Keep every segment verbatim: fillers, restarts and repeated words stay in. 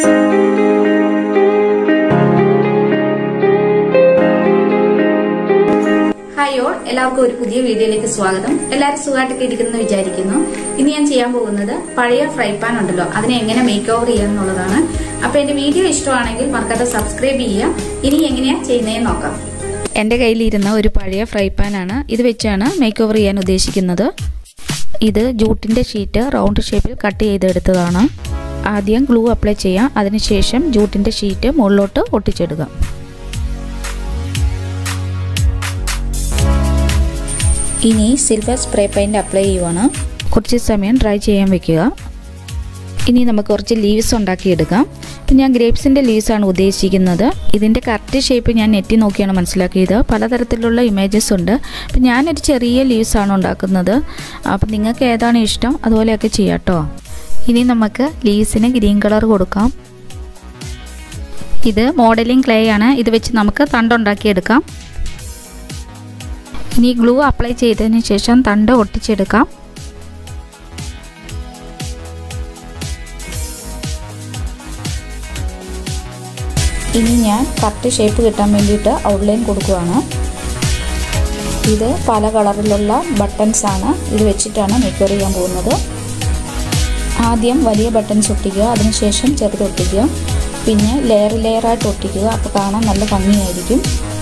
Hi all, എല്ലാവർക്കും ഒരു പുതിയ വീഡിയോയിലേക്ക് സ്വാഗതം. എല്ലാവരും സുഖമായിട്ടൊക്കെ ഇരിക്കുന്നു വിചാരിക്കുന്നു. ഇനി ഞാൻ ചെയ്യാൻ പോകുന്നത് പഴയ ഫ്രൈ പാൻ ഉണ്ടല്ലോ, അതിനെ എങ്ങനെ മേക്ക് ഓവർ ചെയ്യാം എന്നുള്ളതാണ്. അപ്പൊ എന്റെ വീഡിയോ ഇഷ്ടമാണെങ്കിൽ മറക്കാതെ സബ്സ്ക്രൈബ് ചെയ്യാം. ഇനി എങ്ങനെയാ ചെയ്യുന്നതെന്ന് നോക്കാം. എൻ്റെ കയ്യിലിരുന്ന ഒരു പഴയ ഫ്രൈ പാനാണ്. ഇത് വെച്ചാണ് മേക്ക് ഓവർ ചെയ്യാൻ ഉദ്ദേശിക്കുന്നത്. ഇത് ജൂട്ടിൻ്റെ ഷീറ്റ് റൗണ്ട് ഷേപ്പിൽ കട്ട് ചെയ്തെടുത്തതാണ്. ആദ്യം ഗ്ലൂ അപ്ലൈ ചെയ്യാം, അതിനുശേഷം ജൂട്ടിൻ്റെ ഷീറ്റ് മുകളിലോട്ട് ഒട്ടിച്ചെടുക്കാം. ഇനി സിൽവർ സ്പ്രേ പെയിൻറ് അപ്ലൈ ചെയ്യുവാണ്. കുറച്ച് സമയം ഡ്രൈ ചെയ്യാൻ വെക്കുക. ഇനി നമുക്ക് കുറച്ച് ലീവ്സ് ഉണ്ടാക്കിയെടുക്കാം. ഇപ്പം ഞാൻ ഗ്രേപ്സിൻ്റെ ലീവ്സാണ് ഉദ്ദേശിക്കുന്നത്. ഇതിൻ്റെ കറക്റ്റ് ഷേപ്പ് ഞാൻ നെറ്റി നോക്കിയാണ് മനസ്സിലാക്കിയത്. പലതരത്തിലുള്ള ഇമേജസ് ഉണ്ട്. അപ്പം ഞാനൊരു ചെറിയ ലീവ്സാണ് ഉണ്ടാക്കുന്നത്. അപ്പം നിങ്ങൾക്ക് ഏതാണ് ഇഷ്ടം അതുപോലെയൊക്കെ ചെയ്യാം കേട്ടോ. ഇനി നമുക്ക് ലീവ്സിന് ഗ്രീൻ കളർ കൊടുക്കാം. ഇത് മോഡലിംഗ് ക്ലേ ആണ്. ഇത് വെച്ച് നമുക്ക് തണ്ടുണ്ടാക്കിയെടുക്കാം. ഇനി ഗ്ലൂ അപ്ലൈ ചെയ്തതിന് ശേഷം തണ്ട് ഒട്ടിച്ചെടുക്കാം. ഇനി ഞാൻ കറക്റ്റ് ഷേപ്പ് കിട്ടാൻ വേണ്ടിയിട്ട് ഔട്ട്ലൈൻ കൊടുക്കുകയാണ്. ഇത് പല കളറിലുള്ള ബട്ടൺസ് ആണ്. ഇത് വെച്ചിട്ടാണ് മേക്ക് ഓവർ ചെയ്യാൻ പോകുന്നത്. ആദ്യം വലിയ ബട്ടൺസ് ഒട്ടിക്കുക, അതിനുശേഷം ചെറുത് ഒട്ടിക്കുക, പിന്നെ ലെയർ ലെയറായിട്ട് ഒട്ടിക്കുക. അപ്പോൾ കാണാൻ നല്ല ഭംഗിയായിരിക്കും.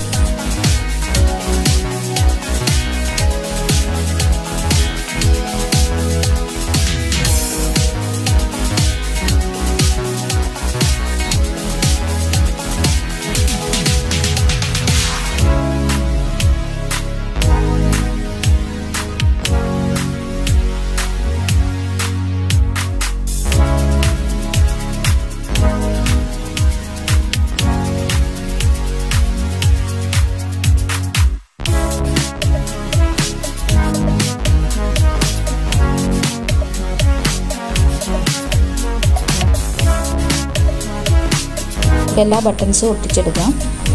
എല്ലാ ബട്ടൺസും ഒട്ടിച്ചെടുക്കാം.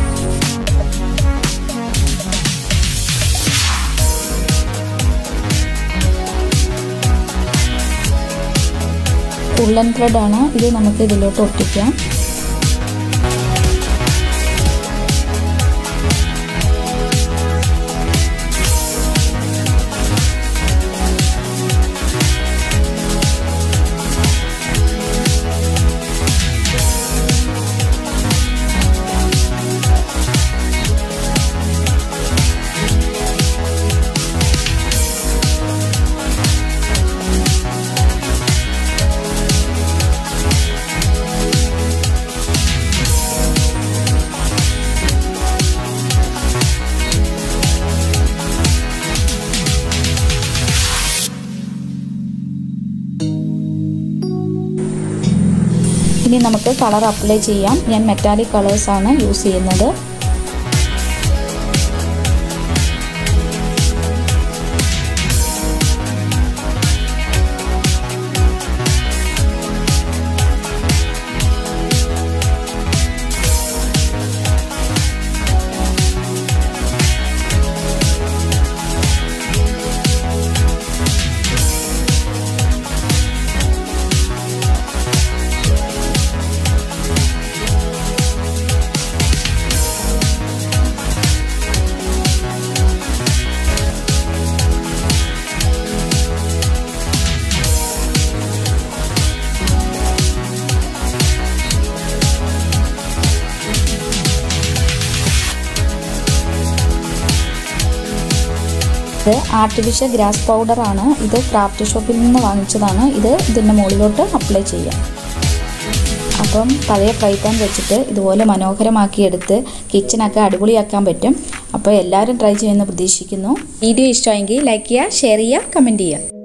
ഉള്ളൻ ത്രെഡ് ആണ്. ഇത് നമുക്ക് ഇതിലോട്ട് ഒട്ടിക്കാം. ഇനി നമുക്ക് കളർ അപ്ലൈ ചെയ്യാം. ഞാൻ മെറ്റാലിക് കളേഴ്സാണ് യൂസ് ചെയ്യുന്നത്. ഇത് ആർട്ടിഫിഷ്യൽ ഗ്രാസ് പൗഡർ ആണ്. ഇത് ക്രാഫ്റ്റ് ഷോപ്പിൽ നിന്ന് വാങ്ങിച്ചതാണ്. ഇത് ഇതിൻ്റെ മുകളിലോട്ട് അപ്ലൈ ചെയ്യാം. അപ്പം പഴയ ഫ്രൈ പാൻ വെച്ചിട്ട് ഇതുപോലെ മനോഹരമാക്കിയെടുത്ത് കിച്ചണൊക്കെ അടിപൊളിയാക്കാൻ പറ്റും. അപ്പോൾ എല്ലാവരും ട്രൈ ചെയ്യുമെന്ന് പ്രതീക്ഷിക്കുന്നു. വീഡിയോ ഇഷ്ടമായെങ്കിൽ ലൈക്ക് ചെയ്യുക, ഷെയർ ചെയ്യുക, കമൻറ്റ് ചെയ്യുക.